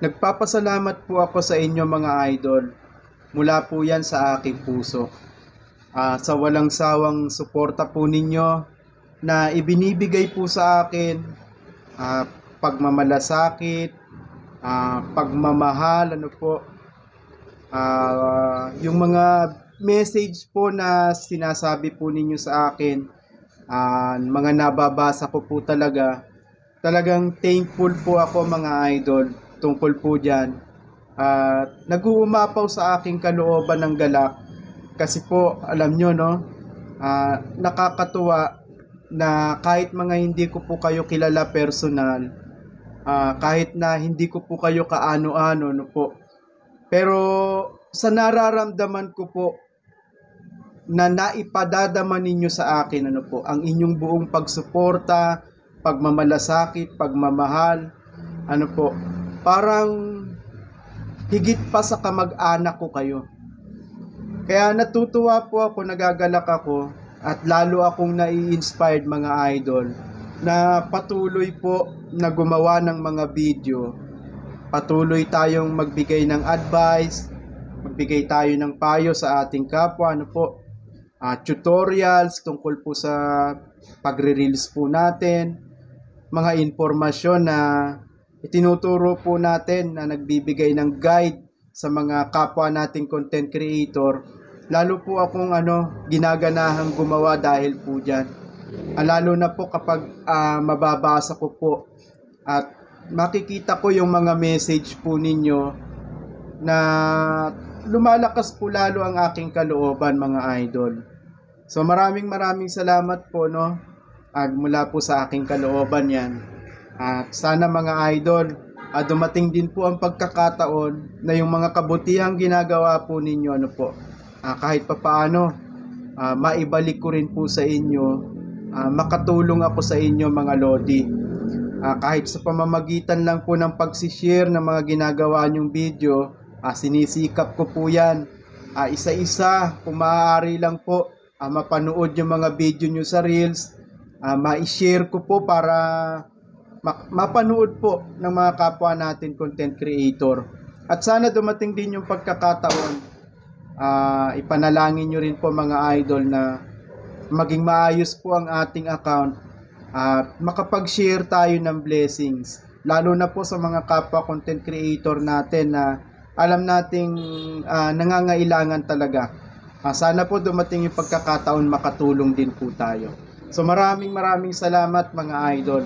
Nagpapasalamat po ako sa inyo mga idol. Mula po yan sa aking puso. Sa walang sawang suporta po ninyo na ibinibigay po sa akin, pagmamalasakit, pagmamahal, yung mga message po na sinasabi po ninyo sa akin, mga nababasa ko po talagang thankful po ako mga idol tungkol po dyan. Nag-uumapaw sa aking kalooban ng galak kasi po alam nyo nakakatuwa na kahit mga hindi ko po kayo kilala personal, kahit na hindi ko po kayo kaano-ano pero sa nararamdaman ko po na naipadadama ninyo sa akin ang inyong buong pagsuporta, pagmamalasakit, pagmamahal, parang higit pa sa kamag-anak ko kayo. Kaya natutuwa po ako, nagagalak ako, at lalo akong nai-inspired mga idol na patuloy po na gumawa ng mga video. Patuloy tayong magbigay ng advice, magbigay tayo ng payo sa ating kapwa, tutorials tungkol po sa pagre-reels po natin, mga informasyon na itinuturo po natin na nagbibigay ng guide sa mga kapwa nating content creator. Lalo po akong ginaganahang gumawa dahil po dyan. Lalo na po kapag mababasa ko po at makikita ko yung mga message po ninyo na lumalakas po lalo ang aking kalooban mga idol. So maraming salamat po mula po sa aking kalooban yan. At sana mga idol, dumating din po ang pagkakataon na yung mga kabutihang ginagawa po ninyo kahit papaano maibalik ko rin po sa inyo, makatulong ako sa inyo mga lodi. Kahit sa pamamagitan lang po ng pagsishare ng mga ginagawa nyong video, sinisikap ko po yan. Isa-isa, kung maaari lang po, mapanood yung mga video nyo sa Reels, ma-share ko po para mapanood po ng mga kapwa natin content creator. At sana dumating din yung pagkakataon, ipanalangin nyo rin po mga idol na maging maayos po ang ating account at makapag-share tayo ng blessings, lalo na po sa mga kapwa content creator natin na alam nating nangangailangan talaga. Sana po dumating yung pagkakataon makatulong din po tayo. So maraming salamat mga idol.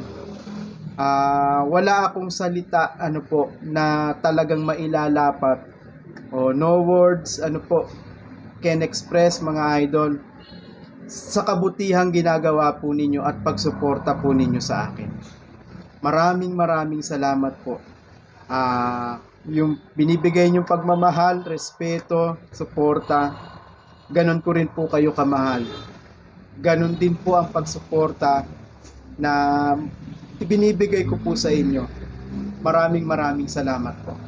Wala akong salita na talagang mailalapat o no words can express mga idol sa kabutihang ginagawa po ninyo at pagsuporta po ninyo sa akin. Maraming salamat po. Yung binibigay nyong pagmamahal, respeto, suporta, ganon ko rin po kayo kamahal. Ganon din po ang pagsuporta na ibinibigay ko po sa inyo. Maraming salamat po.